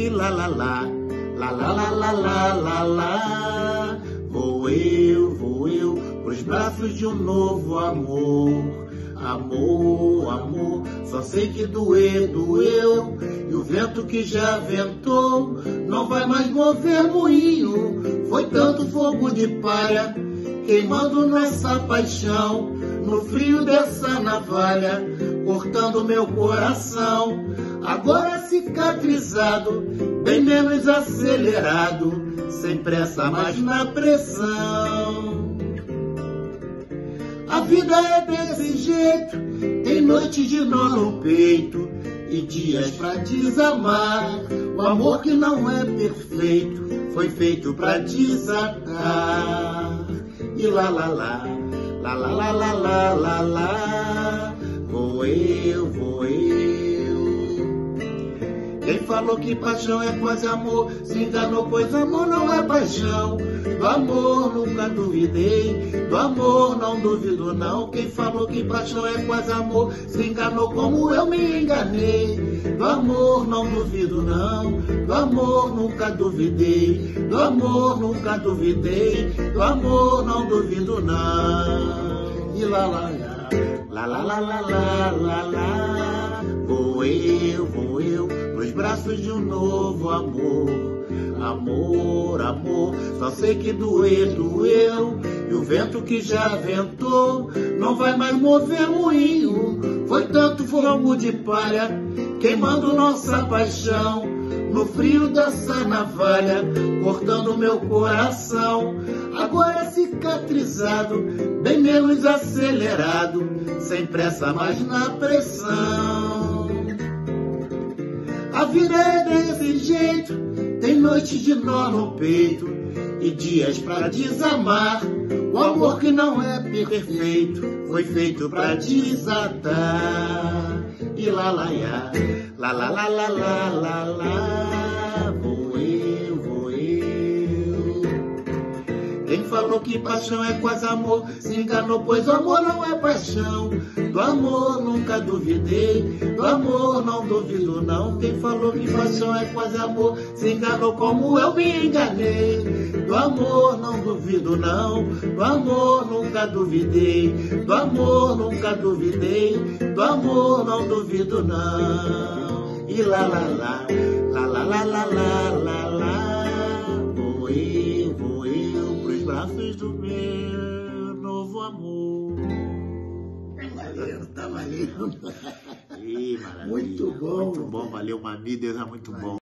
e lá lá lá, lá lá lá lá lá lá lá. Vou eu pros braços de um novo amor. Amor, amor, só sei que doeu, doeu. E o vento que já ventou não vai mais mover moinho. Foi tanto fogo de palha queimando nossa paixão, no frio dessa navalha, cortando meu coração. Agora cicatrizado, bem menos acelerado, sem pressa, mas na pressão. A vida é desse jeito, tem noites de nó no peito e dias pra desamar. O amor que não é perfeito foi feito pra desatar. E lá lá lá, lá lá lá lá lá lá lá. Vou eu, vou eu. Quem falou que paixão é quase amor se enganou, pois amor não é paixão. Do amor nunca duvidei, do amor não duvido não. Quem falou que paixão é quase amor se enganou como eu me enganei. Do amor não duvido não, do amor nunca duvidei, do amor nunca duvidei, do amor não duvido não. E lá lá lá, lá lá lá lá lá lá lá. Vou eu nos braços de um novo amor. Amor, amor, só sei que doeu, doeu. E o vento que já ventou não vai mais mover moinho. Foi tanto fogo de palha queimando nossa paixão, no frio dessa navalha, cortando meu coração. Agora cicatrizado, bem menos acelerado, sem pressa, mas na pressão. A vida é desse jeito, tem noites de nó no peito e dias pra desamar. O amor que não é perfeito foi feito pra desatar. E lá lá lá, lá lá lá lá lá lá lá. Vou eu, vou eu. Quem falou que paixão é quase amor se enganou, pois o amor não é paixão. Do amor nunca duvidei, do amor não duvido não. Quem falou que paixão é quase amor se enganou como eu me enganei. Do amor não duvido não, do amor nunca duvidei, do amor nunca duvidei, do amor não duvido não. E lá lá lá, lá lá lá lá lá lá lá. Vou eu pros braços do meu novo amor. Tá valendo. Ih, maravilha. Muito bom. Muito bom, valeu, Mami, Deus é muito bom.